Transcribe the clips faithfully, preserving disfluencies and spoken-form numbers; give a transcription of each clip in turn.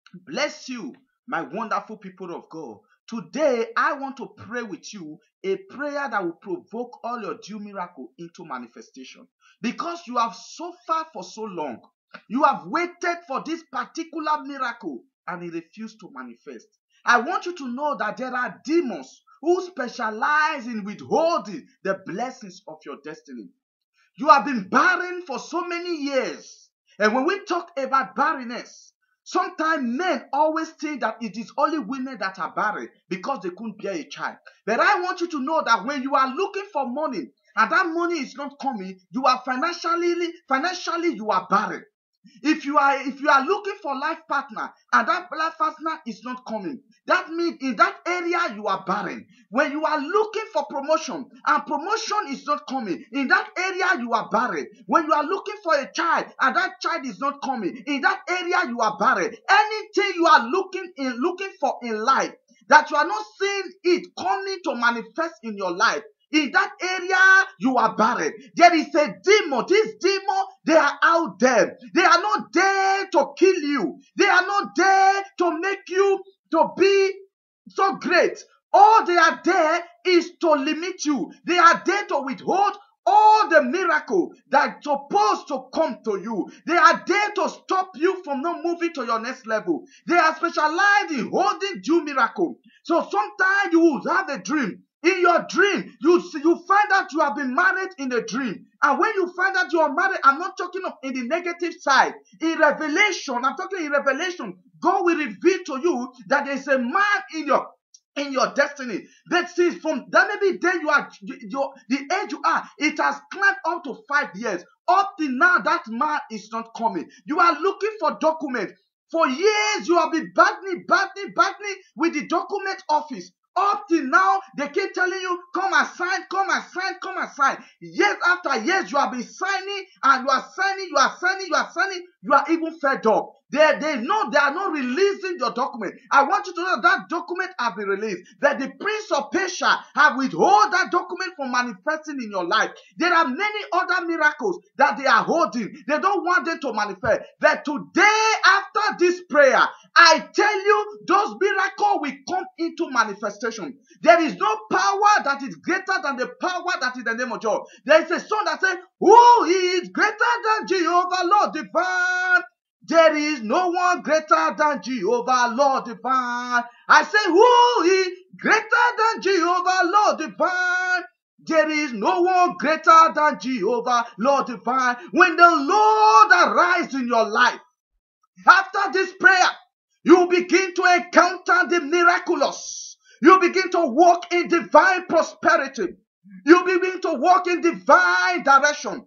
Bless you, my wonderful people of God. Today, I want to pray with you a prayer that will provoke all your due miracle into manifestation. Because you have suffered for so long, you have waited for this particular miracle and it refused to manifest. I want you to know that there are demons who specialize in withholding the blessings of your destiny. You have been barren for so many years. And when we talk about barrenness, sometimes men always think that it is only women that are barren because they couldn't bear a child. But I want you to know that when you are looking for money and that money is not coming, you are financially, financially you are barren. If you are if you are looking for life partner and that life partner is not coming, that means in that area you are barren. When you are looking for promotion and promotion is not coming, in that area you are barren. When you are looking for a child and that child is not coming, in that area you are barren. Anything you are looking in looking for in life that you are not seeing it coming to manifest in your life, in that area you are barren. There is a demon. This demon, they are out there. They are not there to kill you. They are not there to make you to be so great. All they are there is to limit you. They are there to withhold all the miracle that's supposed to come to you. They are there to stop you from not moving to your next level. They are specialized in holding you miracle. So sometimes you will have a dream. In your dream, you see, you find out you have been married in a dream. And when you find out you are married, I'm not talking of in the negative side. In revelation, I'm talking in revelation, God will reveal to you that there is a man in your in your destiny. That see, from that maybe then you are your the age you are, it has climbed up to five years. Up till now, that man is not coming. You are looking for documents. For years, you have been battling, battling, battling with the document office. Up till now, they keep telling you, come and sign, come and sign, come and sign. Years after years, you have been signing, and you are signing, you are signing, you are signing, you are even fed up. They, they know they are not releasing your document. I want you to know that document has been released. That the Prince of Persia have withheld that document from manifesting in your life. There are many other miracles that they are holding. They don't want them to manifest. That today, after this prayer, I tell you, those miracles will come into manifestation. There is no power that is greater than the power that is in the name of God. There is a song that says, who is greater than Jehovah, Lord divine? There is no one greater than Jehovah, Lord divine. I say, who is greater than Jehovah, Lord divine? There is no one greater than Jehovah, Lord divine. When the Lord arises in your life, after this prayer, you begin to encounter the miraculous. You begin to walk in divine prosperity. You begin to walk in divine direction.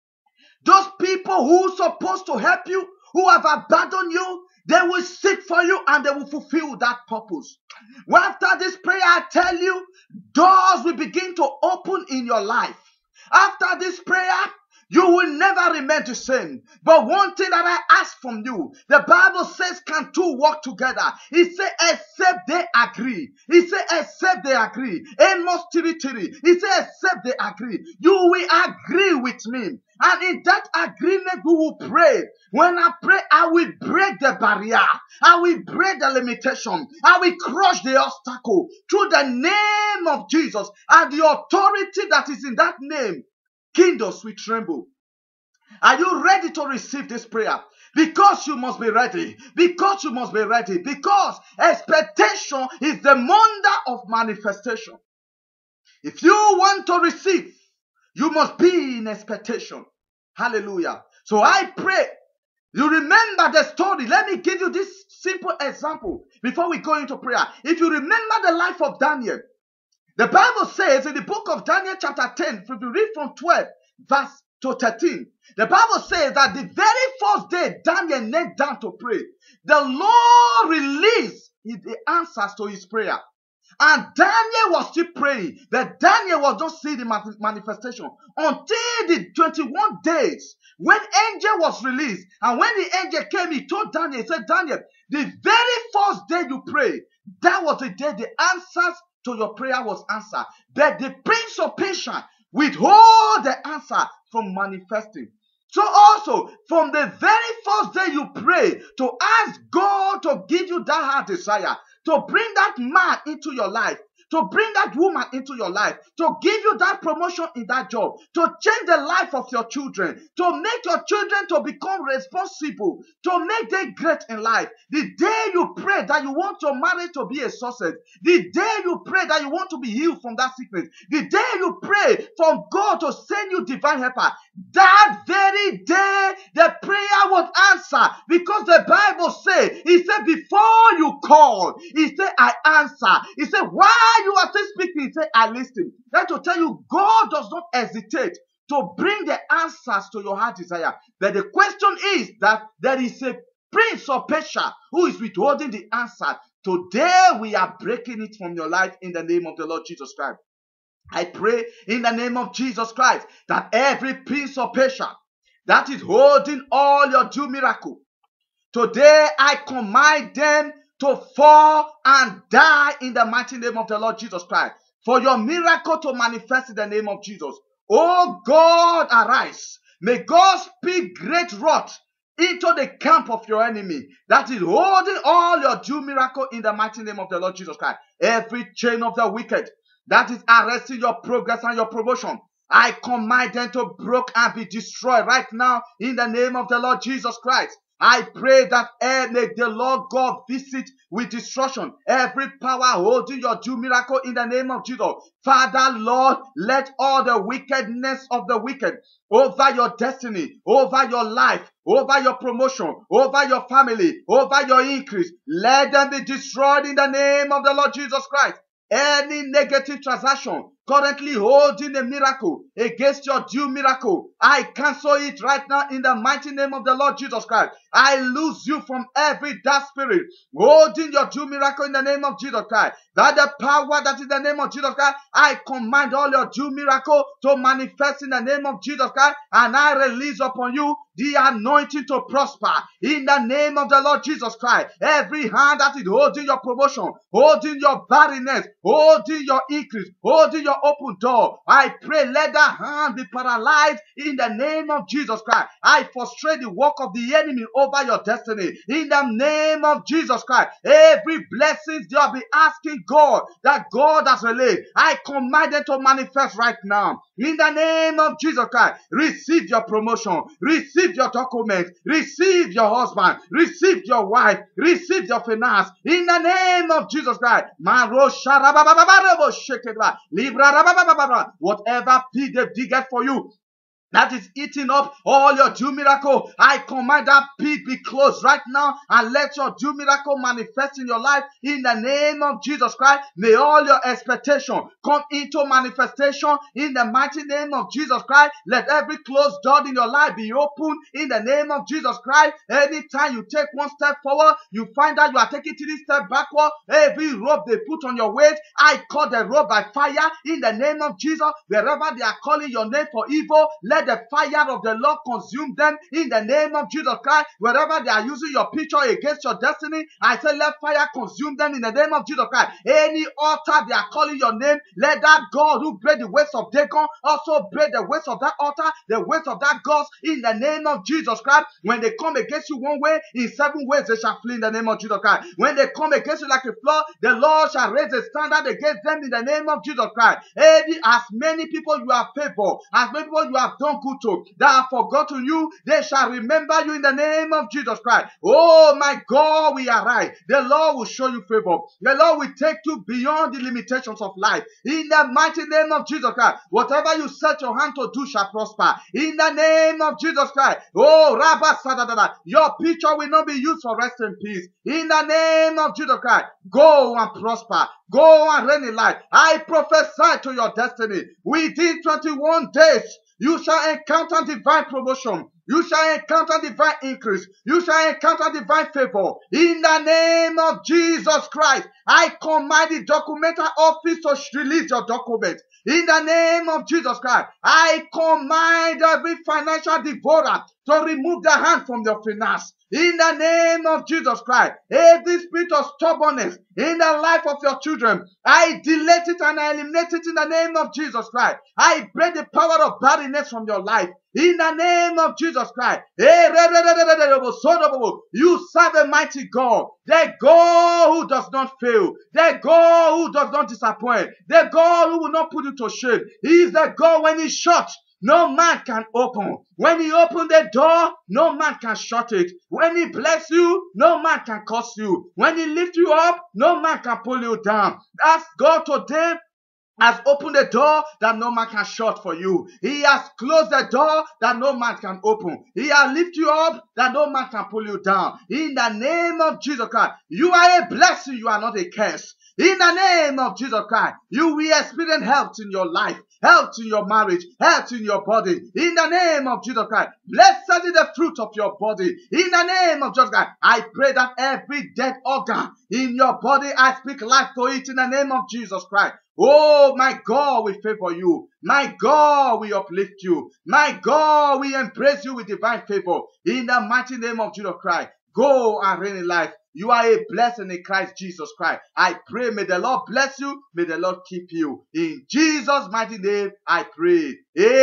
Those people who are supposed to help you, who have abandoned you, they will seek for you and they will fulfill that purpose. Well, after this prayer, I tell you, doors will begin to open in your life. After this prayer, you will never remain the same. But one thing that I ask from you, the Bible says, can two work together? It says, except they agree. It says, except they agree. Amos three three. It says, except they agree. You will agree with me. And in that agreement, we will pray. When I pray, I will break the barrier. I will break the limitation. I will crush the obstacle through the name of Jesus and the authority that is in that name. Kingdoms will tremble. Are you ready to receive this prayer? Because you must be ready. Because you must be ready. Because expectation is the wonder of manifestation. If you want to receive, you must be in expectation. Hallelujah. So I pray you remember the story. Let me give you this simple example before we go into prayer. If you remember the life of Daniel, the Bible says in the book of Daniel chapter ten, if you read from twelve verse to thirteen, the Bible says that the very first day Daniel knelt down to pray, the Lord released the answers to his prayer. And Daniel was still praying, but Daniel was not seeing the manifestation until the twenty-one days when angel was released. And when the angel came, he told Daniel, he said, Daniel, the very first day you prayed, that was the day the answers to your prayer was answered. But the Prince of Persia withhold the answer from manifesting. So also, from the very first day you pray to ask God to give you that heart desire, to bring that man into your life, to bring that woman into your life, to give you that promotion in that job, to change the life of your children, to make your children to become responsible, to make them great in life. The day you pray that you want your marriage to be a success, the day you pray that you want to be healed from that sickness, the day you pray for God to send you divine helper, that very day the prayer will answer, because the Bible says, he said, before you call, he said, I answer. He said, why you are still speaking, he said, I listen. That to tell you, God does not hesitate to bring the answers to your heart desire. But the question is that there is a prince of Persia who is withholding the answer. Today we are breaking it from your life in the name of the Lord Jesus Christ. I pray in the name of Jesus Christ that every prince of Persia that is holding all your due miracle, today I command them to fall and die in the mighty name of the Lord Jesus Christ, for your miracle to manifest in the name of Jesus. Oh God, arise. May God speak great wrath into the camp of your enemy that is holding all your due miracle in the mighty name of the Lord Jesus Christ. Every chain of the wicked that is arresting your progress and your promotion, I command them to break and be destroyed right now in the name of the Lord Jesus Christ. I pray that eh, may the Lord God visit with destruction every power holding your due miracle in the name of Jesus. Father, Lord, let all the wickedness of the wicked over your destiny, over your life, over your promotion, over your family, over your increase, let them be destroyed in the name of the Lord Jesus Christ. Any negative transaction currently holding a miracle against your due miracle, I cancel it right now in the mighty name of the Lord Jesus Christ. I lose you from every dark spirit holding your due miracle in the name of Jesus Christ. That the power that is in the name of Jesus Christ, I command all your due miracle to manifest in the name of Jesus Christ, and I release upon you the anointing to prosper in the name of the Lord Jesus Christ. Every hand that is holding your promotion, holding your barrenness, holding your increase, holding your open door, I pray let that hand be paralyzed in the name of Jesus Christ. I frustrate the work of the enemy over your destiny in the name of Jesus Christ. Every blessing they'll be asking God that God has released, I command them to manifest right now in the name of Jesus Christ. Receive your promotion, receive your documents, receive your husband, receive your wife, receive your finance in the name of Jesus Christ. Whatever pit they dig for you that is eating up all your due miracle, I command that pit be closed right now and let your due miracle manifest in your life in the name of Jesus Christ. May all your expectation come into manifestation in the mighty name of Jesus Christ. Let every closed door in your life be open in the name of Jesus Christ. Anytime you take one step forward, you find that you are taking three steps backward. Every rope they put on your waist, I call the rope by fire in the name of Jesus. Wherever they are calling your name for evil, let the fire of the Lord consume them in the name of Jesus Christ. Wherever they are using your picture against your destiny, I say let fire consume them in the name of Jesus Christ. Any altar they are calling your name, let that God who break the waist of Dagon also break the waist of that altar, the waist of that God in the name of Jesus Christ. When they come against you one way, in seven ways they shall flee in the name of Jesus Christ. When they come against you like a flood, the Lord shall raise a standard against them in the name of Jesus Christ. Any, as many people you have favored, as many people you have done good to, that have forgotten you, they shall remember you in the name of Jesus Christ. Oh my God, we are right. The Lord will show you favor. The Lord will take you beyond the limitations of life. In the mighty name of Jesus Christ, whatever you set your hand to do shall prosper. In the name of Jesus Christ. Oh, Rabba Sadadada, your picture will not be used for rest in peace. In the name of Jesus Christ, go and prosper. Go and reign in life. I prophesy to your destiny. Within twenty-one days, you shall encounter divine promotion. You shall encounter divine increase. You shall encounter divine favor. In the name of Jesus Christ, I command the documental office to release your document. In the name of Jesus Christ, I command every financial devourer to remove their hand from your finance. In the name of Jesus Christ, every spirit of stubbornness in the life of your children, I delete it and I eliminate it in the name of Jesus Christ. I break the power of barrenness from your life. In the name of Jesus Jesus Christ. You serve a mighty God. The God who does not fail. The God who does not disappoint. The God who will not put you to shame. He is the God when He shuts, no man can open. When He opens the door, no man can shut it. When He bless you, no man can curse you. When He lift you up, no man can pull you down. That's God today has opened the door that no man can shut for you. He has closed the door that no man can open. He has lifted you up that no man can pull you down. In the name of Jesus Christ, you are a blessing, you are not a curse. In the name of Jesus Christ, you will experience health in your life, health in your marriage, health in your body. In the name of Jesus Christ, blessed is the fruit of your body. In the name of Jesus Christ, I pray that every dead organ in your body, I speak life to it in the name of Jesus Christ. Oh, my God, we favor you. My God, we uplift you. My God, we embrace you with divine favor. In the mighty name of Jesus Christ, go and reign in life. You are a blessing in Christ Jesus Christ. I pray, may the Lord bless you. May the Lord keep you. In Jesus' mighty name, I pray.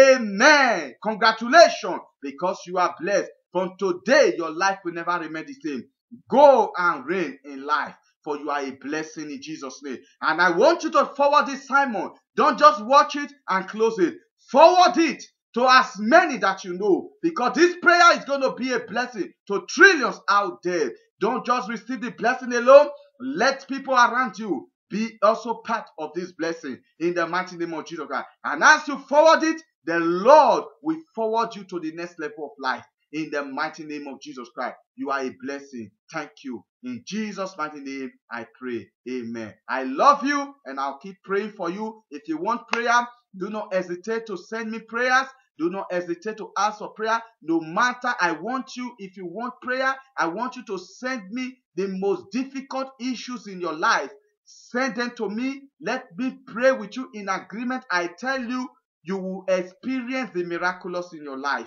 Amen. Congratulations, because you are blessed. From today, your life will never remain the same. Go and reign in life, for you are a blessing in Jesus' name. And I want you to forward this sermon. Don't just watch it and close it. Forward it to as many that you know, because this prayer is going to be a blessing to trillions out there. Don't just receive the blessing alone. Let people around you be also part of this blessing in the mighty name of Jesus Christ. And as you forward it, the Lord will forward you to the next level of life. In the mighty name of Jesus Christ, you are a blessing. Thank you. In Jesus' mighty name, I pray. Amen. I love you, and I'll keep praying for you. If you want prayer, do not hesitate to send me prayers. Do not hesitate to ask for prayer. No matter, I want you, if you want prayer, I want you to send me the most difficult issues in your life. Send them to me. Let me pray with you in agreement. I tell you, you will experience the miraculous in your life.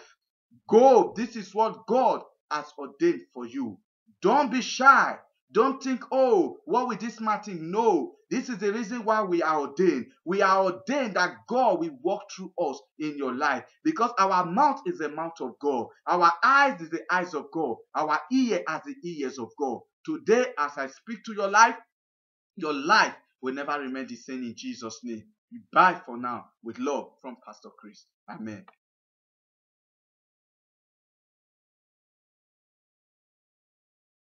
Go. This is what God has ordained for you. Don't be shy. Don't think, oh, what will this man think? No. This is the reason why we are ordained. We are ordained that God will walk through us in your life, because our mouth is the mouth of God. Our eyes is the eyes of God. Our ear are the ears of God. Today, as I speak to your life, your life will never remain the same in Jesus' name. Bye for now. With love from Pastor Chris. Amen.